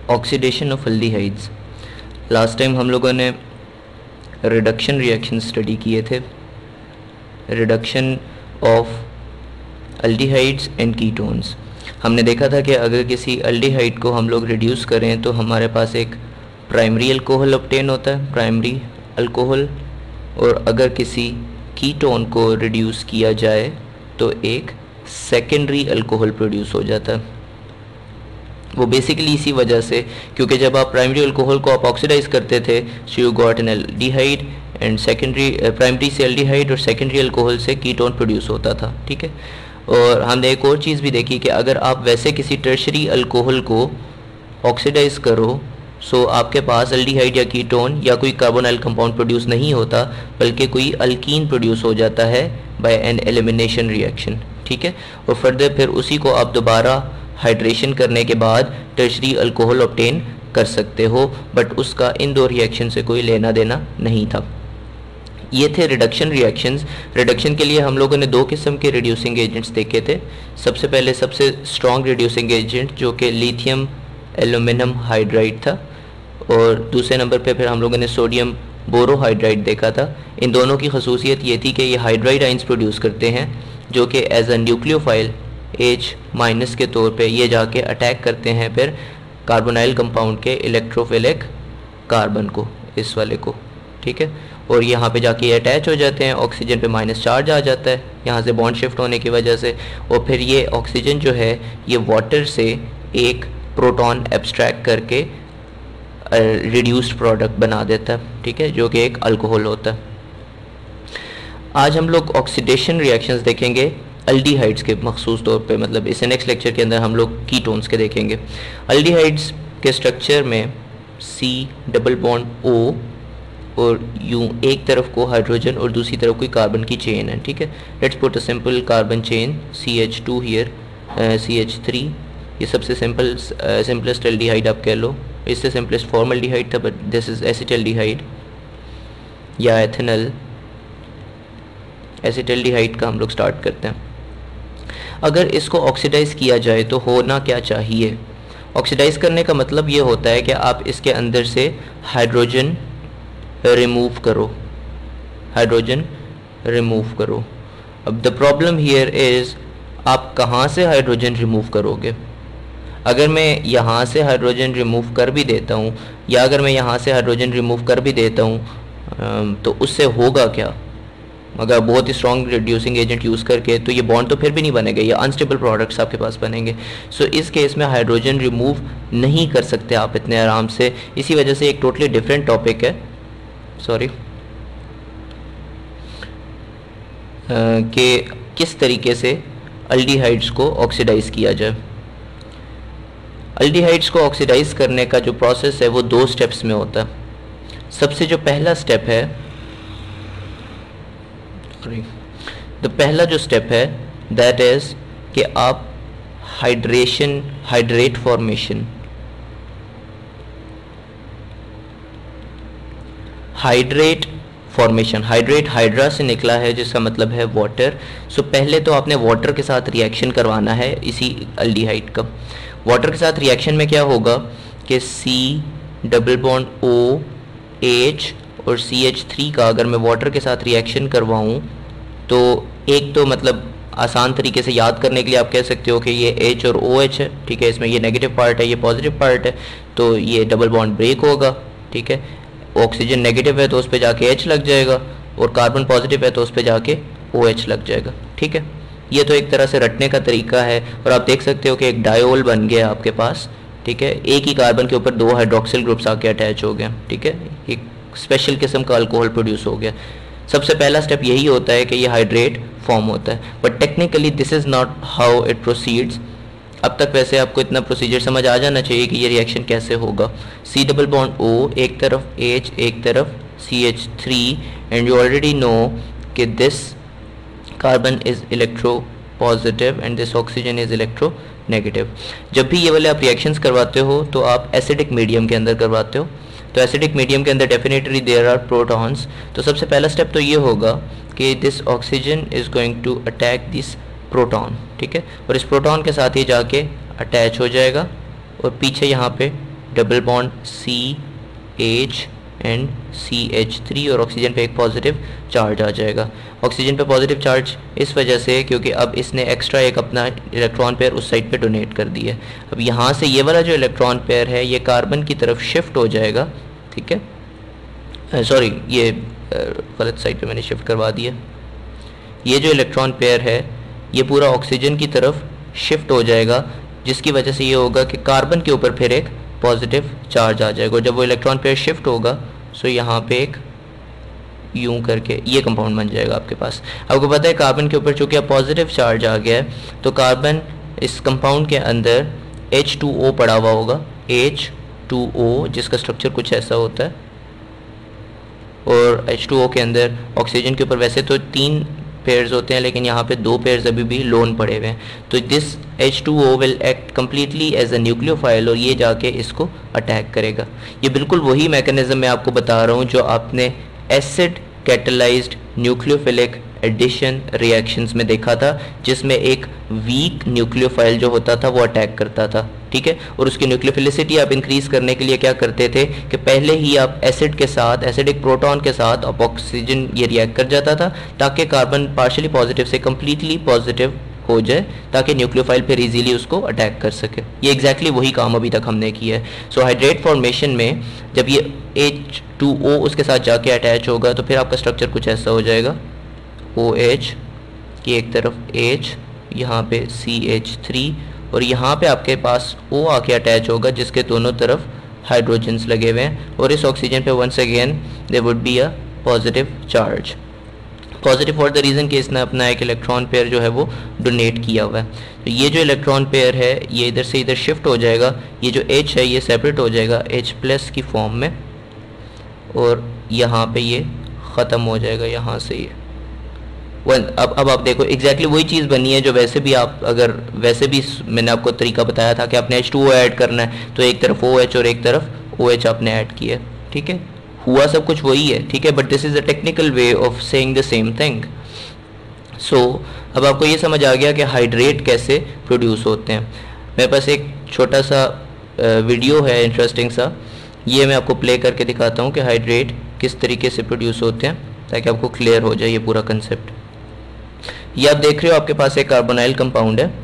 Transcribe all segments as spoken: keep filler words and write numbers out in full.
Oxidation of aldehydes. Last time हम लोगों ने रिडक्शन रिएक्शन स्टडी किए थे, reduction of aldehydes and ketones. हमने देखा था कि अगर किसी एल्डिहाइड को हम लोग रिड्यूस करें तो हमारे पास एक प्राइमरी अल्कोहल ऑब्टेन होता है, प्राइमरी अल्कोहल, और अगर किसी कीटोन को रिड्यूस किया जाए तो एक सेकेंडरी अल्कोहल प्रोड्यूस हो जाता है। वो बेसिकली इसी वजह से, क्योंकि जब आप प्राइमरी अल्कोहल को आप ऑक्सीडाइज करते थे so you got an aldehyde and secondary, primary से एल्डिहाइड और सेकेंडरी अल्कोहल से कीटोन प्रोड्यूस होता था, ठीक है। और हमने एक और चीज़ भी देखी कि अगर आप वैसे किसी टर्शरी अल्कोहल को ऑक्सीडाइज करो सो आपके पास एल्डिहाइड या कीटोन या कोई कार्बोनाइल कंपाउंड प्रोड्यूस नहीं होता, बल्कि कोई अल्कीन प्रोड्यूस हो जाता है बाय एन एलिमिनेशन रिएक्शन, ठीक है। और फर्दर फिर उसी को आप दोबारा हाइड्रेशन करने के बाद टर्शरी अल्कोहल ऑब्टेन कर सकते हो, बट उसका इन दो रिएक्शन से कोई लेना देना नहीं था। ये थे रिडक्शन रिएक्शंस। रिडक्शन के लिए हम लोगों ने दो किस्म के रिड्यूसिंग एजेंट्स देखे थे। सबसे पहले सबसे स्ट्रॉन्ग रिड्यूसिंग एजेंट जो कि लिथियम एल्यूमिनियम हाइड्राइड था, और दूसरे नंबर पे फिर हम लोगों ने सोडियम बोरोहाइड्राइड देखा था। इन दोनों की खसूसियत ये थी कि ये हाइड्राइड आइंस प्रोड्यूस करते हैं जो कि as a nucleophile H minus के तौर पे ये जाके अटैक करते हैं फिर कार्बोनाइल कंपाउंड के इलेक्ट्रोफिलिक कार्बन को, इस वाले को, ठीक है। और यहाँ पे जाके ये अटैच हो जाते हैं, ऑक्सीजन पे माइनस चार्ज आ जाता है यहाँ से बॉन्ड शिफ्ट होने की वजह से, और फिर ये ऑक्सीजन जो है ये वाटर से एक प्रोटॉन एब्स्ट्रैक्ट करके रिड्यूस्ड प्रोडक्ट बना देता है, ठीक है, जो कि एक अल्कोहल होता है। आज हम लोग ऑक्सीडेशन रिएक्शंस देखेंगे एल्डिहाइड्स के मखसूस तौर पे, मतलब इस नेक्स्ट लेक्चर के अंदर हम लोग कीटोन्स के देखेंगे। एल्डिहाइड्स के स्ट्रक्चर में सी डबल बॉन्ड ओ और यूं एक तरफ को हाइड्रोजन और दूसरी तरफ कोई कार्बन की चेन है, ठीक है। Let's put a simple carbon chain C H two here, C H three, ये सबसे सिंपल सिंपलेस्ट एल्डिहाइड आप कह लो। इससे सिंपलेस्ट फॉर्मल्डिहाइड था, बट दिस इज एसिटल्डिहाइड या एथेनल एसिटल्डिहाइड का हम लोग स्टार्ट करते हैं। अगर इसको ऑक्सीडाइज किया जाए तो होना क्या चाहिए? ऑक्सीडाइज करने का मतलब ये होता है कि आप इसके अंदर से हाइड्रोजन रिमूव करो, हाइड्रोजन रिमूव करो। अब द प्रॉब्लम हियर इज़ आप कहाँ से हाइड्रोजन रिमूव करोगे? अगर मैं यहाँ से हाइड्रोजन रिमूव कर भी देता हूँ या अगर मैं यहाँ से हाइड्रोजन रिमूव कर भी देता हूँ तो उससे होगा क्या? अगर बहुत ही स्ट्रॉन्ग रिड्यूसिंग एजेंट यूज़ करके तो ये बॉन्ड तो फिर भी नहीं बनेगा, ये अनस्टेबल प्रोडक्ट्स आपके पास बनेंगे। सो so, इस केस में हाइड्रोजन रिमूव नहीं कर सकते आप इतने आराम से। इसी वजह से एक टोटली डिफरेंट टॉपिक है, सॉरी, कि किस तरीके से एल्डिहाइड्स को ऑक्सीडाइज किया जाए। एल्डिहाइड्स को ऑक्सीडाइज करने का जो प्रोसेस है वो दो स्टेप्स में होता है। सबसे जो पहला स्टेप है, तो पहला जो स्टेप है दैट इज कि आप hydration, hydrate formation, hydrate formation, hydrate hydra से निकला है जिसका मतलब है वाटर। सो पहले तो आपने वाटर के साथ रिएक्शन करवाना है इसी एल्डिहाइड का। वाटर के साथ रिएक्शन में क्या होगा कि C double bond O H और सी एच थ्री का अगर मैं वाटर के साथ रिएक्शन करवाऊँ तो एक तो मतलब आसान तरीके से याद करने के लिए आप कह सकते हो कि ये H और OH है, ठीक है, इसमें ये नेगेटिव पार्ट है, ये पॉजिटिव पार्ट है, तो ये डबल बॉन्ड ब्रेक होगा, ठीक है। ऑक्सीजन नेगेटिव है तो उस पर जाके H लग जाएगा और कार्बन पॉजिटिव है तो उस पर जाके OH लग जाएगा, ठीक है। ये तो एक तरह से रटने का तरीका है और आप देख सकते हो कि एक डायोल बन गया आपके पास, ठीक है। एक ही कार्बन के ऊपर दो हाइड्रोक्सिल ग्रुप्स आके अटैच हो गए, ठीक है, एक स्पेशल किस्म का अल्कोहल प्रोड्यूस हो गया। सबसे पहला स्टेप यही होता है कि ये हाइड्रेट फॉर्म होता है, but technically this is not how it proceeds. अब तक वैसे आपको इतना प्रोसीजर समझ आ जाना चाहिए कि ये रिएक्शन कैसे होगा। सी डबल बॉन्ड ओ एक तरफ H एक तरफ C H three, and you already know कि this carbon is electropositive and this oxygen is electronegative. जब भी ये वाले आप रिएक्शंस करवाते हो तो आप एसिडिक मीडियम के अंदर करवाते हो, तो एसिडिक मीडियम के अंदर डेफिनेटली देयर आर प्रोटॉन्स। तो सबसे पहला स्टेप तो ये होगा कि this oxygen is going to attack this proton, ठीक है, और इस प्रोटॉन के साथ ही जाके अटैच हो जाएगा और पीछे यहाँ पे double bond C H and C H three और ऑक्सीजन पे एक पॉजिटिव चार्ज आ जाएगा। ऑक्सीजन पे पॉजिटिव चार्ज इस वजह से क्योंकि अब इसने एक्स्ट्रा एक अपना इलेक्ट्रॉन पेयर उस साइड पे डोनेट कर दिया है। अब यहाँ से ये वाला जो इलेक्ट्रॉन पेयर है ये कार्बन की तरफ शिफ्ट हो जाएगा, ठीक है, सॉरी ये गलत साइड पे मैंने शिफ्ट करवा दिया। ये जो इलेक्ट्रॉन पेयर है ये पूरा ऑक्सीजन की तरफ शिफ्ट हो जाएगा, जिसकी वजह से ये होगा कि कार्बन के ऊपर फिर एक पॉजिटिव चार्ज आ जाएगा। और जब वो इलेक्ट्रॉन पेयर शिफ्ट होगा सो यहाँ पे एक यूं करके ये कंपाउंड बन जाएगा आपके पास। आपको पता है कार्बन के ऊपर चूँकि अब पॉजिटिव चार्ज आ गया है तो कार्बन इस कंपाउंड के अंदर एच टू ओ पड़ा हुआ होगा, एच टू ओ, जिसका स्ट्रक्चर कुछ ऐसा होता है। और एच टू ओ के अंदर ऑक्सीजन के ऊपर वैसे तो तीन पेयर्स होते हैं लेकिन यहाँ पे दो पेयर्स अभी भी लोन पड़े हुए हैं। तो this H two O will act completely as a nucleophile और ये जाके इसको अटैक करेगा। ये बिल्कुल वही मैकेनिज्म मैं आपको बता रहा हूँ जो आपने acid catalyzed nucleophilic addition reactions में देखा था, जिसमें एक वीक न्यूक्लियोफाइल जो होता था वो अटैक करता था, ठीक है। और उसकी न्यूक्लियोफिलिसिटी आप इंक्रीज करने के लिए क्या करते थे कि पहले ही आप एसिड के साथ, एसिडिक प्रोटॉन के साथ आप ऑक्सीजन ये रिएक्ट कर जाता था ताकि कार्बन पार्शियली पॉजिटिव से कम्प्लीटली पॉजिटिव हो जाए, ताकि न्यूक्लियोफाइल फिर इजीली उसको अटैक कर सके। ये एग्जैक्टली वही काम अभी तक हमने किया है। सो हाइड्रेट फॉर्मेशन में जब ये एच टू ओ उसके साथ जाके अटैच होगा तो फिर आपका स्ट्रक्चर कुछ ऐसा हो जाएगा, ओ एच की एक तरफ H, यहाँ पे सी एच थ्री और यहाँ पे आपके पास O आके अटैच होगा जिसके दोनों तरफ हाइड्रोजन्स लगे हुए हैं। और इस ऑक्सीजन पे once again there would be a positive charge, positive for the reason कि इसने अपना एक इलेक्ट्रॉन पेयर जो है वो डोनेट किया हुआ है। तो ये जो इलेक्ट्रॉन पेयर है ये इधर से इधर शिफ्ट हो जाएगा, ये जो H है ये सेपरेट हो जाएगा H प्लस की फॉर्म में और यहाँ पे ये ख़त्म हो जाएगा यहाँ से ये वन। अब अब आप देखो एग्जैक्टली वही चीज़ बनी है जो वैसे भी आप अगर वैसे भी मैंने आपको तरीका बताया था कि आपने एच टू ओ ऐड करना है तो एक तरफ OH और एक तरफ OH आपने ऐड किया, ठीक है। हुआ सब कुछ वही है, ठीक है, but this is a technical way of saying the same thing. So अब आपको ये समझ आ गया कि हाइड्रेट कैसे प्रोड्यूस होते हैं। मेरे पास एक छोटा सा वीडियो है इंटरेस्टिंग सा, ये मैं आपको प्ले करके दिखाता हूँ कि हाइड्रेट किस तरीके से प्रोड्यूस होते हैं ताकि आपको क्लियर हो जाए ये पूरा कंसेप्ट। ये आप देख रहे हो आपके पास एक कार्बोनाइल कंपाउंड है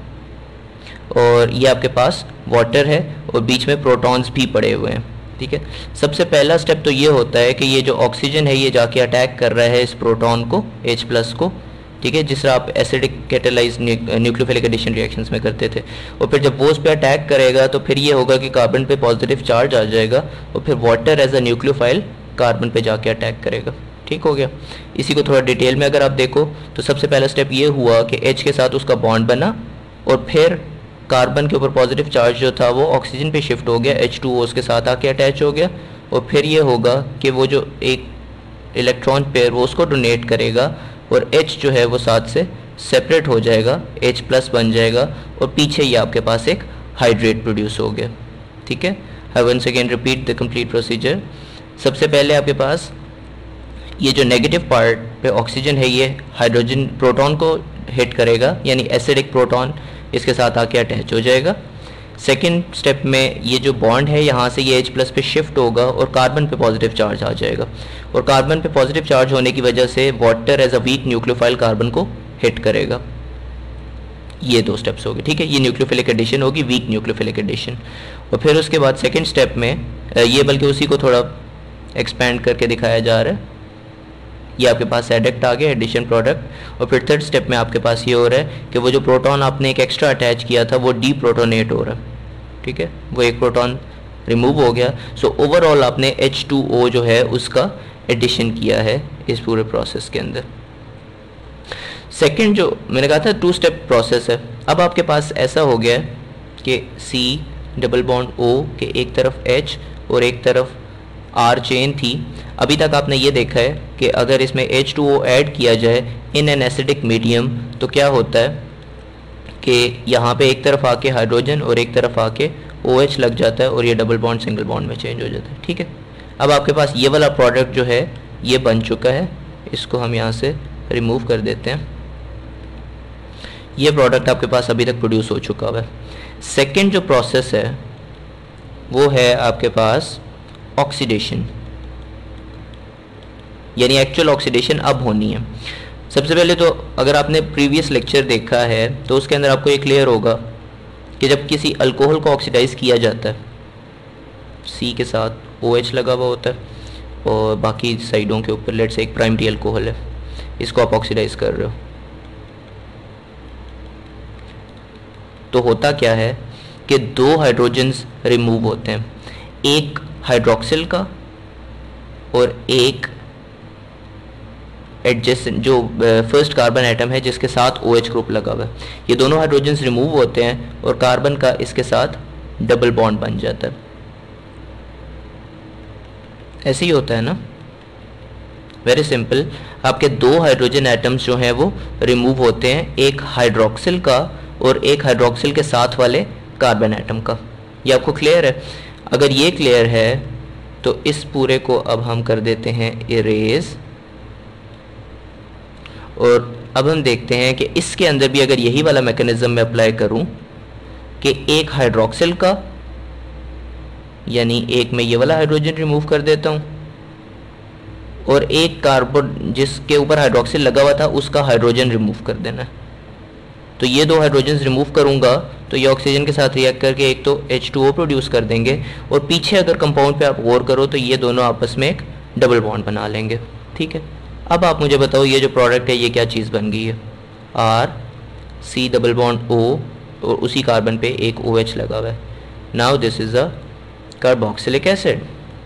और ये आपके पास वाटर है और बीच में प्रोटॉन्स भी पड़े हुए हैं, ठीक है। सबसे पहला स्टेप तो ये होता है कि ये जो ऑक्सीजन है ये जाके अटैक कर रहा है इस प्रोटॉन को, H प्लस को, ठीक है, जिस तरह आप acidic catalyse nucleophilic addition reactions में करते थे। और फिर जब वो उस पर अटैक करेगा तो फिर ये होगा कि कार्बन पे पॉजिटिव चार्ज आ जाएगा और फिर water as a nucleophile carbon पे जाके अटैक करेगा, ठीक हो गया। इसी को थोड़ा डिटेल में अगर आप देखो तो सबसे पहला स्टेप ये हुआ कि H के साथ उसका बॉन्ड बना और फिर कार्बन के ऊपर पॉजिटिव चार्ज जो था वो ऑक्सीजन पे शिफ्ट हो गया, एच टू ओ उसके साथ आके अटैच हो गया और फिर ये होगा कि वो जो एक इलेक्ट्रॉन पेयर वो उसको डोनेट करेगा और H जो है वो साथ से सेपरेट हो जाएगा, H प्लस बन जाएगा और पीछे ये आपके पास एक हाइड्रेट प्रोड्यूस हो गया, ठीक है। I once again repeat the complete procedure. सबसे पहले आपके पास ये जो नेगेटिव पार्ट पे ऑक्सीजन है ये हाइड्रोजन प्रोटॉन को हिट करेगा, यानी एसिडिक प्रोटॉन इसके साथ आके अटैच हो जाएगा। सेकेंड स्टेप में ये जो बॉन्ड है यहाँ से ये H प्लस पे शिफ्ट होगा और कार्बन पे पॉजिटिव चार्ज आ जाएगा और कार्बन पे पॉजिटिव चार्ज होने की वजह से water as a weak nucleophile carbon को हिट करेगा। ये दो स्टेप्स हो गए, ठीक है। ये न्यूक्लियोफिलिक एडिशन होगी, वीक न्यूक्लियोफिलिक एडिशन। और फिर उसके बाद सेकेंड स्टेप में ये बल्कि उसी को थोड़ा एक्सपेंड करके दिखाया जा रहा है। ये आपके पास एडेक्ट आ गया, एडिशन प्रोडक्ट। और फिर थर्ड स्टेप में आपके पास ये हो रहा है कि वो जो प्रोटॉन आपने एक एक्स्ट्रा अटैच किया था वो डी प्रोटोनेट हो रहा है, ठीक है, वो एक प्रोटॉन रिमूव हो गया। सो ओवरऑल आपने एच टू ओ जो है उसका एडिशन किया है इस पूरे प्रोसेस के अंदर। सेकेंड जो मैंने कहा था टू स्टेप प्रोसेस है, अब आपके पास ऐसा हो गया है कि सी डबल बॉन्ड O के एक तरफ H और एक तरफ R चेन थी। अभी तक आपने ये देखा है कि अगर इसमें एच टू ओ ऐड किया जाए इन एन एसिडिक मीडियम तो क्या होता है कि यहाँ पे एक तरफ आके हाइड्रोजन और एक तरफ आके OH लग जाता है और ये डबल बॉन्ड सिंगल बॉन्ड में चेंज हो जाता है, ठीक है। अब आपके पास ये वाला प्रोडक्ट जो है ये बन चुका है, इसको हम यहाँ से रिमूव कर देते हैं। ये प्रोडक्ट आपके पास अभी तक प्रोड्यूस हो चुका हुआ है। सेकेंड जो प्रोसेस है वो है आपके पास ऑक्सीडेशन, यानी एक्चुअल ऑक्सीडेशन अब होनी है। सबसे पहले तो अगर आपने प्रीवियस लेक्चर देखा है तो उसके अंदर आपको ये क्लियर होगा कि जब किसी अल्कोहल को ऑक्सीडाइज किया जाता है, सी के साथ ओ एच लगा हुआ होता है और बाकी साइडों के ऊपर लेट्स से एक प्राइमरी अल्कोहल है, इसको आप ऑक्सीडाइज कर रहे हो, तो होता क्या है कि दो हाइड्रोजन्स रिमूव होते हैं, एक हाइड्रोक्सिल का और एक एडजेसेंट जो फर्स्ट कार्बन एटम है जिसके साथ ओ एच ग्रुप लगा हुआ है। ये दोनों हाइड्रोजन्स रिमूव होते हैं और कार्बन का इसके साथ डबल बॉन्ड बन जाता है। ऐसे ही होता है ना, वेरी सिंपल। आपके दो हाइड्रोजन एटम्स जो हैं वो रिमूव होते हैं, एक हाइड्रोक्सिल का और एक हाइड्रोक्सिल के साथ वाले कार्बन एटम का। ये आपको क्लियर है? अगर ये क्लियर है तो इस पूरे को अब हम कर देते हैं इरेज, और अब हम देखते हैं कि इसके अंदर भी अगर यही वाला मैकेनिज्म मैं अप्लाई करूं कि एक हाइड्रोक्सिल का, यानी एक में ये वाला हाइड्रोजन रिमूव कर देता हूं और एक कार्बन जिसके ऊपर हाइड्रोक्सिल लगा हुआ था उसका हाइड्रोजन रिमूव कर देना है, तो ये दो हाइड्रोजन रिमूव करूंगा तो ये ऑक्सीजन के साथ रिएक्ट करके एक तो एच टू ओ प्रोड्यूस कर देंगे और पीछे अगर कंपाउंड पे आप गौर करो तो ये दोनों आपस में एक डबल बॉन्ड बना लेंगे। ठीक है, अब आप मुझे बताओ ये जो प्रोडक्ट है ये क्या चीज़ बन गई है? R C double bond O और उसी कार्बन पे एक ओ एच लगा हुआ है। Now this is a carboxylic acid.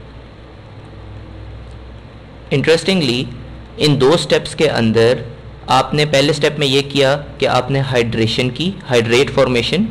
Interestingly इन दो स्टेप्स के अंदर आपने पहले स्टेप में ये किया कि आपने हाइड्रेशन की, हाइड्रेट फॉर्मेशन,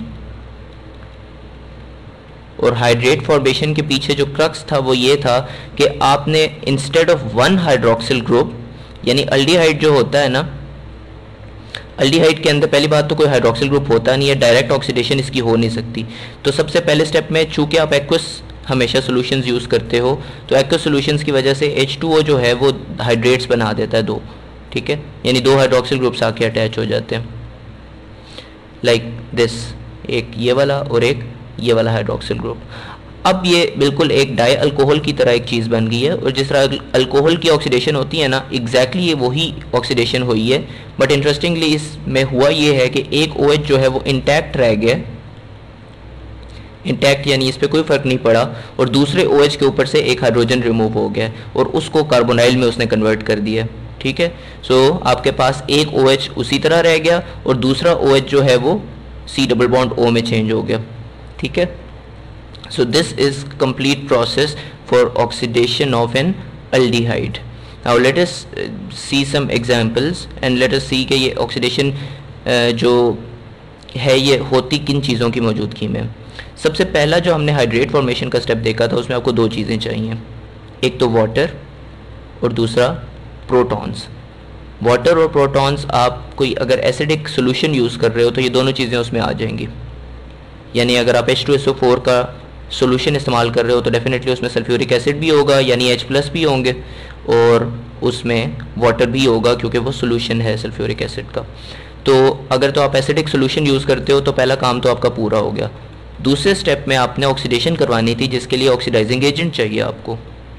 और हाइड्रेट फॉर्मेशन के पीछे जो क्रक्स था वो ये था कि आपने instead of one hydroxyl group, यानी अल्डिहाइड जो होता है ना, अल्डिहाइड के अंदर पहली बात तो कोई हाइड्रोक्सिल ग्रुप होता नहीं है, डायरेक्ट ऑक्सीडेशन इसकी हो नहीं सकती। तो सबसे पहले स्टेप में चूंकि आप एक्वस हमेशा सॉल्यूशंस यूज़ करते हो तो एक्वस सॉल्यूशंस की वजह से एच टू ओ जो है वो हाइड्रेट्स बना देता है दो। ठीक है, यानी दो हाइड्रोक्सिल ग्रुप्स आके अटैच हो जाते हैं लाइक दिस, एक ये वाला और एक ये वाला हाइड्रोक्सिल ग्रुप। अब ये बिल्कुल एक डाई अल्कोहल की तरह एक चीज़ बन गई है, और जिस तरह अल्कोहल की ऑक्सीडेशन होती है ना, एग्जैक्टली ये वही ऑक्सीडेशन हुई है। बट इंटरेस्टिंगली इसमें हुआ ये है कि एक ओ एच जो है वो इंटैक्ट रह गया, इंटैक्ट यानी इस पर कोई फर्क नहीं पड़ा, और दूसरे ओ एच के ऊपर से एक हाइड्रोजन रिमूव हो गया और उसको कार्बोनाइल में उसने कन्वर्ट कर दिया। ठीक है, सो so, आपके पास एक ओ एच उसी तरह रह गया और दूसरा ओ एच जो है वो सी डबल बॉन्ड ओ में चेंज हो गया। ठीक है, so this is complete process for oxidation of an aldehyde. Now let us uh, see some examples and let us see कि ये oxidation uh, जो है ये होती किन चीज़ों की मौजूदगी में। सबसे पहला जो हमने हाइड्रेट फॉर्मेशन का स्टेप देखा था उसमें आपको दो चीज़ें चाहिए, एक तो वाटर और दूसरा प्रोटॉन्स। वाटर और प्रोटॉन्स आप कोई अगर एसिडिक सोल्यूशन यूज़ कर रहे हो तो ये दोनों चीज़ें उसमें आ जाएंगी, यानी अगर आप H two S O four का सोल्यूशन इस्तेमाल कर रहे हो तो डेफिनेटली उसमें सल्फ्यूरिक एसिड भी होगा यानी H प्लस भी होंगे और उसमें वाटर भी होगा क्योंकि वो सोल्यूशन है सल्फ्यूरिक एसिड का। तो अगर तो आप एसिडिक सोल्यूशन यूज़ करते हो तो पहला काम तो आपका पूरा हो गया। दूसरे स्टेप में आपने ऑक्सीडेशन करवानी थी जिसके लिए ऑक्सीडाइजिंग एजेंट चाहिए आपको।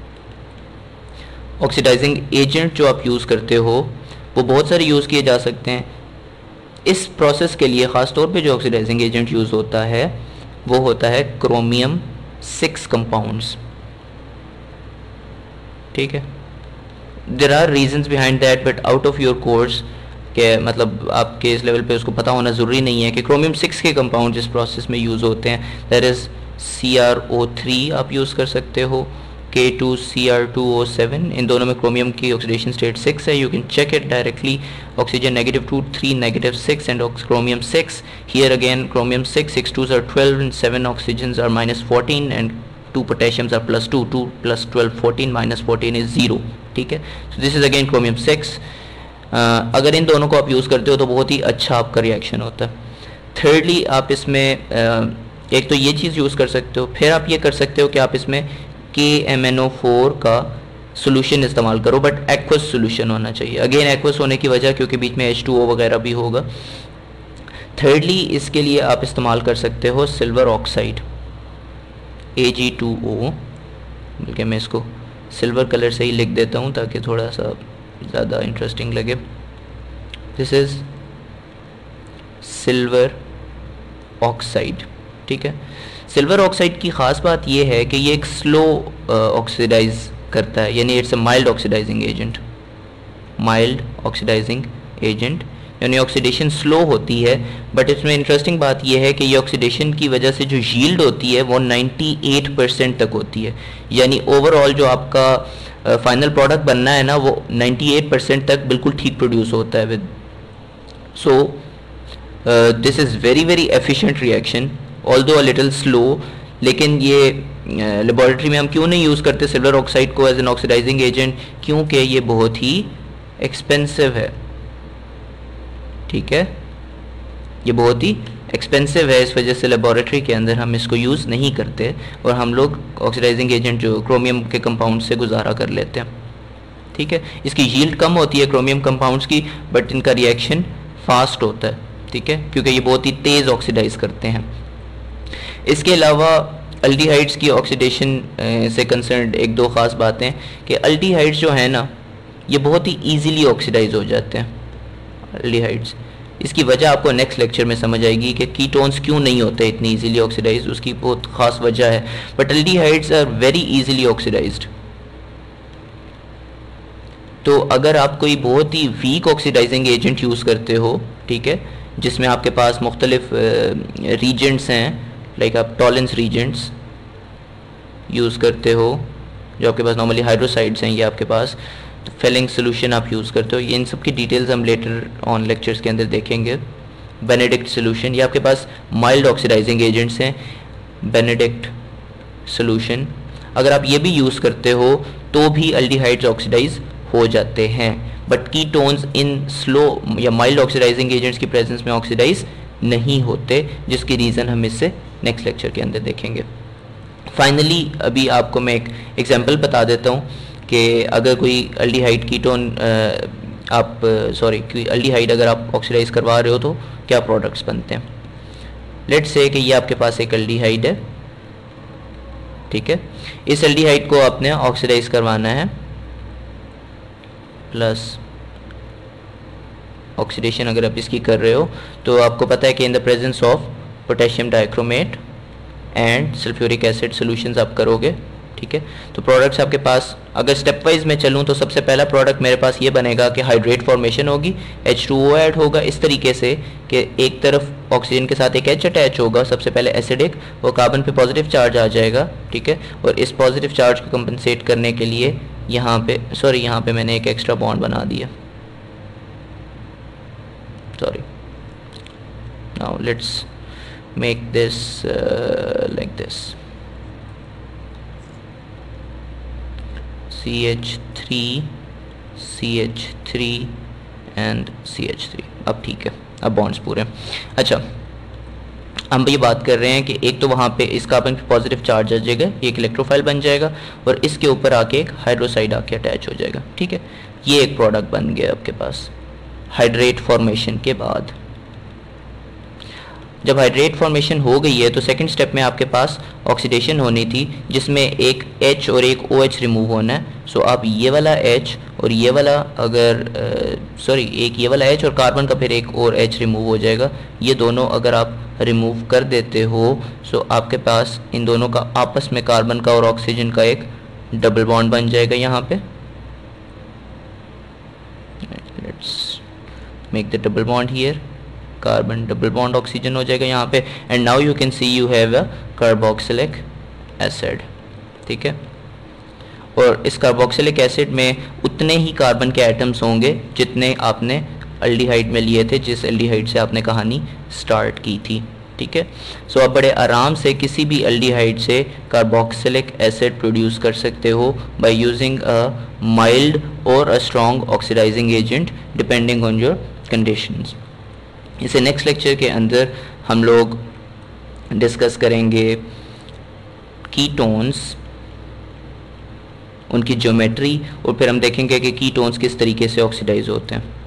ऑक्सीडाइजिंग एजेंट जो आप यूज़ करते हो वो बहुत सारे यूज़ किए जा सकते हैं। इस प्रोसेस के लिए ख़ास तौर पे जो ऑक्सीडाइजिंग एजेंट यूज़ होता है वो होता है क्रोमियम सिक्स कंपाउंड्स। ठीक है, there are reasons behind that but out of your course के मतलब आपके इस लेवल पे उसको पता होना ज़रूरी नहीं है कि क्रोमियम सिक्स के कंपाउंड जिस प्रोसेस में यूज़ होते हैं that is C R O three आप यूज़ कर सकते हो, K two C R two O seven, इन दोनों में क्रोमियम की ऑक्सीडेशन स्टेट सिक्स है। You can check it directly, oxygen negative two, three negative six and chromium six. Here again chromium six, six twos are twelve and seven oxygens are minus fourteen and to potassiums are plus two, two plus twelve fourteen, minus fourteen is zero. ठीक है, so this is again chromium six. अगर इन दोनों को आप use करते हो तो बहुत ही अच्छा आपका रिएक्शन होता है। थर्डली आप इसमें uh, एक तो ये चीज़ यूज़ कर सकते हो, फिर आप ये कर सकते हो कि आप इसमें K M N O four का सोल्यूशन इस्तेमाल करो, बट एक्वस सोल्यूशन होना चाहिए। अगेन एक्वस होने की वजह क्योंकि बीच में एच टू ओ वगैरह भी होगा। थर्डली इसके लिए आप इस्तेमाल कर सकते हो silver oxide. A G two O, बल्कि मैं इसको सिल्वर कलर से ही लिख देता हूँ ताकि थोड़ा सा ज़्यादा इंटरेस्टिंग लगे। This is silver oxide. ठीक है, सिल्वर ऑक्साइड की ख़ास बात यह है कि ये एक स्लो ऑक्सीडाइज करता है, यानी it's a mild oxidising agent. Mild oxidising agent यानी ऑक्सीडेशन स्लो होती है, बट इसमें इंटरेस्टिंग बात यह है कि ये ऑक्सीडेशन की वजह से जो यील्ड होती है वो अट्ठानवे परसेंट तक होती है, यानी ओवरऑल जो आपका फाइनल uh, प्रोडक्ट बनना है ना वो अट्ठानवे परसेंट तक बिल्कुल ठीक प्रोड्यूस होता है with. So this is very very efficient reaction, although a little slow, लेकिन ये लेबॉरेटरी uh, में हम क्यों नहीं यूज़ करते सिल्वर ऑक्साइड को एज एन ऑक्सीडाइजिंग एजेंट, क्योंकि ये बहुत ही एक्सपेंसिव है। ठीक है, ये बहुत ही एक्सपेंसिव है, इस वजह से लेबॉरेटरी के अंदर हम इसको यूज़ नहीं करते और हम लोग ऑक्सीडाइजिंग एजेंट जो क्रोमियम के कंपाउंड से गुजारा कर लेते हैं। ठीक है, इसकी यील्ड कम होती है क्रोमियम कंपाउंड्स की, बट इनका रिएक्शन फास्ट होता है। ठीक है, क्योंकि ये बहुत ही तेज़ ऑक्सीडाइज करते हैं। इसके अलावा अल्डिहाइड्स की ऑक्सीडेशन से कंसर्न्ड एक दो ख़ास बातें कि अल्डिहाइड्स जो है ना ये बहुत ही ईजीली ऑक्सीडाइज हो जाते हैं अल्डिहाइड्स। इसकी वजह आपको नेक्स्ट लेक्चर में समझ आएगी कि कीटोन्स क्यों नहीं होते इतनी इजीली ऑक्सीडाइज, उसकी बहुत ख़ास वजह है, but aldehydes are very easily oxidised. तो अगर आप कोई बहुत ही वीक ऑक्सीडाइजिंग एजेंट यूज़ करते हो, ठीक है, जिसमें आपके पास मुख्तलिफ रीजेंट्स हैं, लाइक आप टॉलेंस रीजेंट्स यूज़ करते हो जो आपके पास नॉर्मली हाइड्रोसाइड्स हैं, ये आपके पास तो फेलिंग सोल्यूशन आप यूज़ करते हो, ये इन सब की डिटेल्स हम लेटर ऑन लेक्चर्स के अंदर देखेंगे। बेनेडिक्ट सोल्यूशन, ये आपके पास माइल्ड ऑक्सीडाइजिंग एजेंट्स हैं, बेनेडिक्ट सोल्यूशन अगर आप ये भी यूज़ करते हो तो भी अल्डिहाइड्स ऑक्सीडाइज हो जाते हैं, बट कीटोन्स इन स्लो या माइल्ड ऑक्सीडाइजिंग एजेंट्स की प्रेजेंस में ऑक्सीडाइज नहीं होते, जिसकी रीज़न हम इससे नेक्स्ट लेक्चर के अंदर देखेंगे। फाइनली अभी आपको मैं एक एग्जांपल बता देता हूँ कि अगर कोई अल्डिहाइड कीटोन आप सॉरी कोई अल्डिहाइड अगर आप ऑक्सीडाइज करवा रहे हो तो क्या प्रोडक्ट्स बनते हैं। लेट्स से कि ये आपके पास एक अल्डिहाइड है, ठीक है, इस अल्डिहाइड को आपने ऑक्सीडाइज करवाना है, प्लस ऑक्सीडेशन अगर आप इसकी कर रहे हो तो आपको पता है कि in the presence of potassium dichromate and sulphuric acid solutions आप करोगे। ठीक है, तो प्रोडक्ट्स आपके पास अगर स्टेप वाइज में चलूँ तो सबसे पहला प्रोडक्ट मेरे पास ये बनेगा कि हाइड्रेट फॉर्मेशन होगी, एच टू ओ ऐड होगा इस तरीके से कि एक तरफ ऑक्सीजन के साथ एक एच अटैच होगा, सबसे पहले एसिडिक, और कार्बन पे पॉजिटिव चार्ज आ जाएगा। ठीक है, और इस पॉजिटिव चार्ज को कंपनसेट करने के लिए यहाँ पे सॉरी यहाँ पे मैंने एक एक्स्ट्रा बॉन्ड बना दिया, sorry. Now let's make this like this C H three C H three and C H three. अब ठीक है, अब बॉन्ड्स पूरे। अच्छा, हम ये बात कर रहे हैं कि एक तो वहाँ पे इस कार्बन पे पॉजिटिव चार्ज आ जाएगा, ये एक इलेक्ट्रोफाइल बन जाएगा और इसके ऊपर आके एक हाइड्रोसाइड आके अटैच हो जाएगा। ठीक है, ये एक प्रोडक्ट बन गया आपके पास हाइड्रेट फॉर्मेशन के बाद। जब हाइड्रेट फॉर्मेशन हो गई है तो सेकंड स्टेप में आपके पास ऑक्सीडेशन होनी थी जिसमें एक H और एक OH रिमूव होना है। सो आप ये वाला H और ये वाला अगर सॉरी uh, एक ये वाला H और कार्बन का फिर एक और H रिमूव हो जाएगा, ये दोनों अगर आप रिमूव कर देते हो सो आपके पास इन दोनों का आपस में कार्बन का और ऑक्सीजन का एक डबल बॉन्ड बन जाएगा। यहाँ पे let's make the double bond here, carbon double bond oxygen हो जाएगा यहाँ पे, and now you can see you have a carboxylic acid. ठीक है, और इस कार्बोक्सिलिक एसिड में उतने ही कार्बन के एटम्स होंगे जितने आपने अल्डिहाइड में लिए थे, जिस अल्डिहाइड से आपने कहानी स्टार्ट की थी। ठीक है, सो आप बड़े आराम से किसी भी अल्डिहाइड से कार्बोक्सिलिक एसिड प्रोड्यूस कर सकते हो बाय यूजिंग अ माइल्ड और a strong oxidising agent depending on your conditions. इसे नेक्स्ट लेक्चर के अंदर हम लोग डिस्कस करेंगे कीटोन्स, उनकी ज्योमेट्री, और फिर हम देखेंगे कि कीटोन्स किस तरीके से ऑक्सीडाइज होते हैं।